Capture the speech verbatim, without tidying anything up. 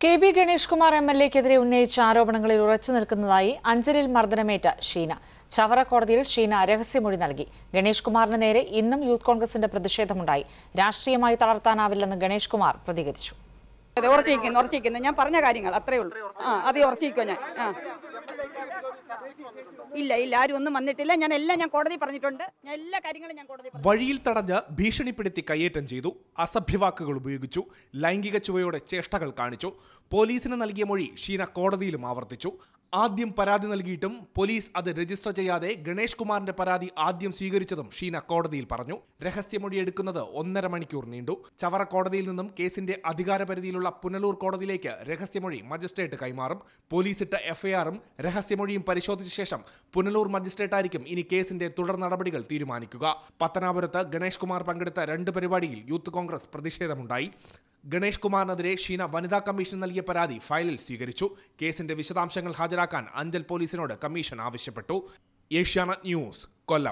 K B Ganesh Kumar M L എക്കെതിരെ ഉന്നയിച്ച ആരോപണങ്ങളിൽ ഉറച്ചു നിൽക്കുന്നതായി അഞ്ചലിൽ മർദ്ദനമേറ്റ ഷീന. ചവറ കോടതിയിൽ ഷീന രഹസ്യമൊഴി നൽകി. ഗണേഷ് കുമാറിന് നേരെ ഇന്നും യൂത്ത് കോൺഗ്രസിന്റെ പ്രതിഷേധമുണ്ടായി. രാഷ്ട്രീയമായി തളർത്താനാവില്ലെന്ന് ഗണേഷ് കുമാർ പ്രതികരിച്ചു. ഉറച്ചിരിക്കുന്നു ഉറച്ചിരിക്കുന്നു ഞാൻ പറഞ്ഞ കാര്യങ്ങൾ അത്രേ ഉള്ളൂ. ആ അത് ഉറച്ചിരിക്കോ ഞാൻ. ആ ഇല്ല ഇല്ല ആരും ഒന്നും വന്നിട്ടില്ല. ഞാൻ എല്ലാം ഞാൻ കോടതി പറഞ്ഞിട്ടുണ്ട്. ഞാൻ എല്ലാ കാര്യങ്ങളും ഞാൻ കോടതി വഴിയിൽ തടഞ്ഞ് ഭീഷണിപ്പെടുത്തി കയ്യേറ്റം ചെയ്തു. അസഭ്യവാക്കുകൾ ഉപയോഗിച്ചു. ലൈംഗിക ചുവയോടെ ചേഷ്ടകൾ കാണിച്ചു. പോലീസിന് നൽകിയ മൊഴി ഷീന കോടതിയിലും ആവർത്തിച്ചു. ആദ്യം പരാതി നൽകിയിട്ടും പോലീസ് അത് രജിസ്റ്റർ ചെയ്യാതെ ഗണേഷ് കുമാറിന്റെ പരാതി ആദ്യം സ്വീകരിച്ചതും ഷീന കോടതിയിൽ പറഞ്ഞു. രഹസ്യമൊഴി എടുക്കുന്നത് ഒന്നര മണിക്കൂർ നീണ്ടു. ചവറ കോടതിയിൽ നിന്നും കേസിന്റെ അധികാരപരിധിയിലുള്ള പുനലൂർ കോടതിയിലേക്ക് രഹസ്യമൊഴി മജിസ്ട്രേറ്റ് കൈമാറും. പോലീസിട്ട എഫ്ഐആറും രഹസ്യമൊഴിയും പരിശോധിച്ച ശേഷം പുനലൂർ മജിസ്ട്രേറ്റായിരിക്കും ഇനി കേസിന്റെ തുടർ നടപടികൾ തീരുമാനിക്കുക. പത്തനാപുരത്ത് ഗണേഷ് കുമാർ പങ്കെടുത്ത രണ്ട് പരിപാടിയിൽ യൂത്ത് കോൺഗ്രസ് പ്രതിഷേധമുണ്ടായി. ഗണേഷ് കുമാറിനെതിരെ ഷീന വനിതാ കമ്മീഷൻ നൽകിയ പരാതി ഫയലിൽ സ്വീകരിച്ചു. കേസിന്റെ വിശദാംശങ്ങൾ ഹാജരാക്കാൻ അഞ്ചൽ പോലീസിനോട് കമ്മീഷൻ ആവശ്യപ്പെട്ടു. ഏഷ്യാനെറ്റ് ന്യൂസ്, കൊല്ലം.